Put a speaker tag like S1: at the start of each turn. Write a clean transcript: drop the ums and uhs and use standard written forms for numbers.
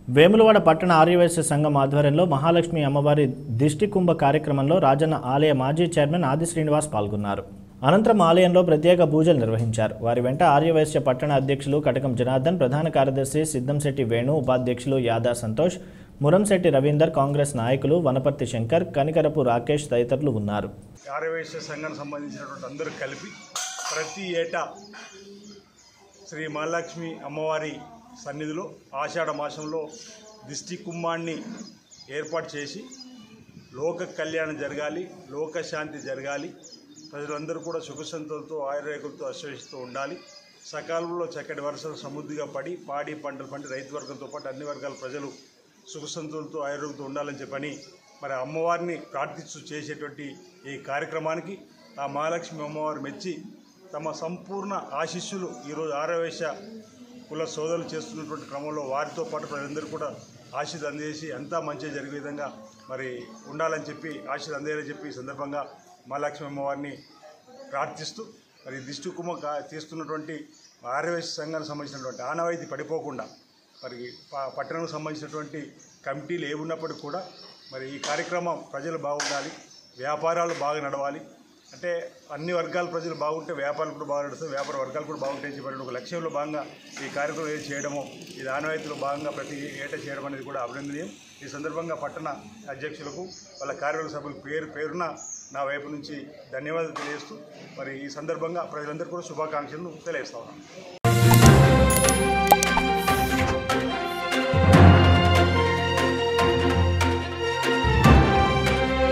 S1: వేములవాడ పట్టణ ఆర్యవైశ్య సంఘం ఆధ్వర్యంలో మహాలక్ష్మి అమ్మవారి దిష్టి కుంభ కార్యక్రమంలో రాజన్న ఆలయ మాజీ చైర్మన్ ఆది శ్రీనివాస్ పాల్గొన్నారు. అనంతరం ఆలయంలో ప్రత్యేక పూజలు నిర్వహించారు. వారి వెంట ఆర్యవైశ్య పట్టణ అధ్యక్షులు కటకం జనార్దన్, ప్రధాన కార్యదర్శి సిద్ధంశెట్టి వేణు, ఉపాధ్యక్షులు యాదా సంతోష్, మురంశెట్టి రవీందర్, కాంగ్రెస్ నాయకులు వనపర్తి శంకర్, కనికరపు రాకేష్ తదితరులు ఉన్నారు.
S2: ఆర్యవైశ్య సంఘానికి సంబంధించినటువంటి అందరూ కలిపి ప్రతి ఏటా శ్రీ మహాలక్ష్మి అమ్మవారి సన్నిధిలో ఆషాఢ మాసంలో దిష్టి కుంభాన్ని ఏర్పాటు చేసి లోక కళ్యాణం జరగాలి, లోకశాంతి జరగాలి, ప్రజలందరూ కూడా సుఖసంతులతో ఆయుర్వేకులతో అశ్వసిస్తూ ఉండాలి, సకాలంలో చక్కటి వర్షాలు సమృద్ధిగా పడి పాడి పంటలు పండి రైతు వర్గంతో పాటు అన్ని వర్గాల ప్రజలు సుఖసంతులతో ఆయుర్వేదంతో ఉండాలని చెప్పని మరి అమ్మవారిని ప్రార్థిస్తూ చేసేటువంటి ఈ కార్యక్రమానికి ఆ మహాలక్ష్మి అమ్మవారు మెచ్చి తమ సంపూర్ణ ఆశీస్సులు ఈరోజు ఆర్యవైశ్య కుల సోదరులు చేస్తున్నటువంటి క్రమంలో వారితో పాటు ప్రజలందరూ కూడా ఆశీస్ అందజేసి అంతా మంచిగా జరిగే విధంగా మరి ఉండాలని చెప్పి ఆశీస్ అందేయాలని చెప్పి ఈ సందర్భంగా మహాలక్ష్మి అమ్మవారిని ప్రార్థిస్తూ మరి దిష్టి కుంభ తీస్తున్నటువంటి ఆర్యవైశ్య సంఘానికి సంబంధించినటువంటి ఆనవాయితీ పడిపోకుండా మరి పట్టణానికి సంబంధించినటువంటి కమిటీలు ఏమున్నప్పటికీ కూడా మరి ఈ కార్యక్రమం ప్రజలు బాగుండాలి, వ్యాపారాలు బాగా నడవాలి, అంటే అన్ని వర్గాల ప్రజలు బాగుంటే వ్యాపారాలు కూడా బాగా నడుస్తాయి, వ్యాపార వర్గాలు కూడా బాగుంటాయని చెప్పి ఒక లక్ష్యంలో భాగంగా ఈ కార్యక్రమం ఏది చేయడమో ఇది ఆనవాయితీలో భాగంగా ప్రతి ఏటా చేయడం అనేది కూడా అభినందనీయం. ఈ సందర్భంగా పట్టణ అధ్యక్షులకు వాళ్ళ కార్యవర్గ సభ్యులకు పేరున నా వైపు నుంచి ధన్యవాదాలు తెలియజేస్తూ మరి ఈ సందర్భంగా ప్రజలందరూ కూడా శుభాకాంక్షలను తెలియజేస్తా ఉన్నాను.